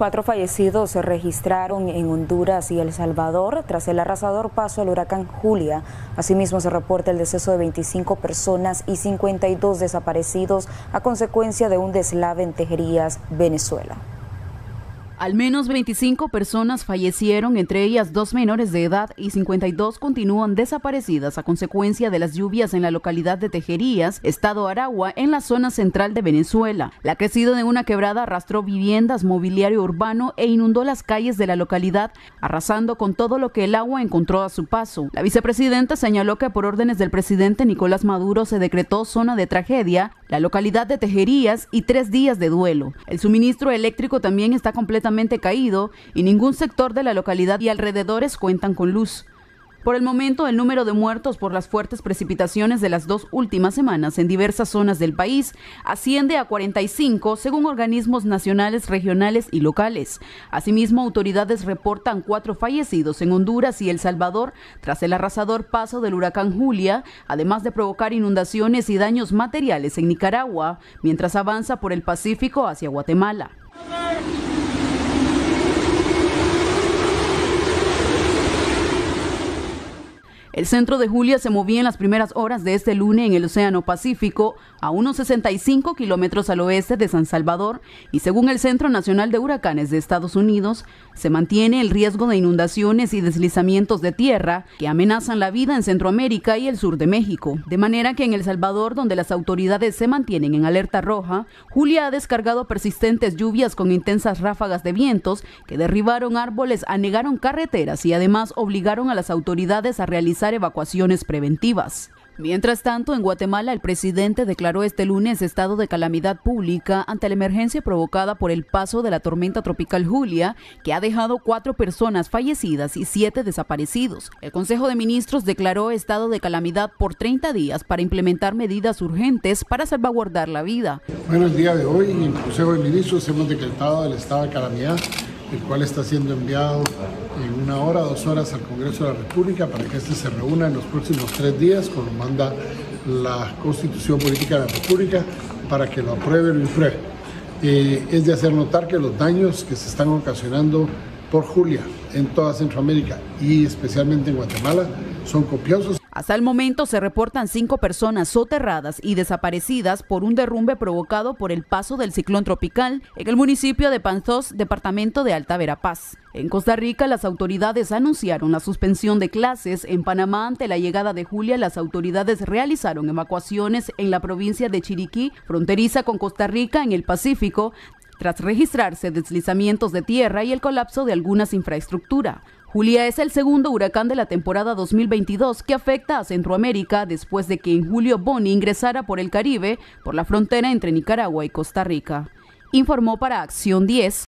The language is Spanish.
4 fallecidos se registraron en Honduras y El Salvador tras el arrasador paso del huracán Julia. Asimismo, se reporta el deceso de 25 personas y 52 desaparecidos a consecuencia de un deslave en Tejerías, Venezuela. Al menos 25 personas fallecieron, entre ellas 2 menores de edad, y 52 continúan desaparecidas a consecuencia de las lluvias en la localidad de Tejerías, estado Aragua, en la zona central de Venezuela. La crecida de una quebrada arrastró viviendas, mobiliario urbano e inundó las calles de la localidad, arrasando con todo lo que el agua encontró a su paso. La vicepresidenta señaló que por órdenes del presidente Nicolás Maduro se decretó zona de tragedia la localidad de Tejerías y 3 días de duelo. El suministro eléctrico también está completamente caído y ningún sector de la localidad y alrededores cuentan con luz. Por el momento, el número de muertos por las fuertes precipitaciones de las 2 últimas semanas en diversas zonas del país asciende a 45, según organismos nacionales, regionales y locales. Asimismo, autoridades reportan 4 fallecidos en Honduras y El Salvador tras el arrasador paso del huracán Julia, además de provocar inundaciones y daños materiales en Nicaragua, mientras avanza por el Pacífico hacia Guatemala. El centro de Julia se movía en las primeras horas de este lunes en el Océano Pacífico, a unos 65 kilómetros al oeste de San Salvador, y según el Centro Nacional de Huracanes de Estados Unidos, se mantiene el riesgo de inundaciones y deslizamientos de tierra que amenazan la vida en Centroamérica y el sur de México. De manera que en El Salvador, donde las autoridades se mantienen en alerta roja, Julia ha descargado persistentes lluvias con intensas ráfagas de vientos que derribaron árboles, anegaron carreteras y además obligaron a las autoridades a realizar evacuaciones preventivas. Mientras tanto, en Guatemala, el presidente declaró este lunes estado de calamidad pública ante la emergencia provocada por el paso de la tormenta tropical Julia, que ha dejado 4 personas fallecidas y 7 desaparecidos. El Consejo de Ministros declaró estado de calamidad por 30 días para implementar medidas urgentes para salvaguardar la vida. Bueno, el día de hoy, en el Consejo de Ministros hemos decretado el estado de calamidad, el cual está siendo enviado en 1 hora, 2 horas al Congreso de la República para que se reúna en los próximos 3 días, como manda la Constitución Política de la República, para que lo apruebe o lo impruebe. Es de hacer notar que los daños que se están ocasionando por Julia en toda Centroamérica y especialmente en Guatemala son copiosos. Hasta el momento se reportan 5 personas soterradas y desaparecidas por un derrumbe provocado por el paso del ciclón tropical en el municipio de Panzós, departamento de Alta Verapaz. En Costa Rica, las autoridades anunciaron la suspensión de clases. En Panamá, ante la llegada de Julia, las autoridades realizaron evacuaciones en la provincia de Chiriquí, fronteriza con Costa Rica en el Pacífico, tras registrarse deslizamientos de tierra y el colapso de algunas infraestructuras. Julia es el segundo huracán de la temporada 2022 que afecta a Centroamérica después de que en julio Bonnie ingresara por el Caribe por la frontera entre Nicaragua y Costa Rica. Informó para Acción 10,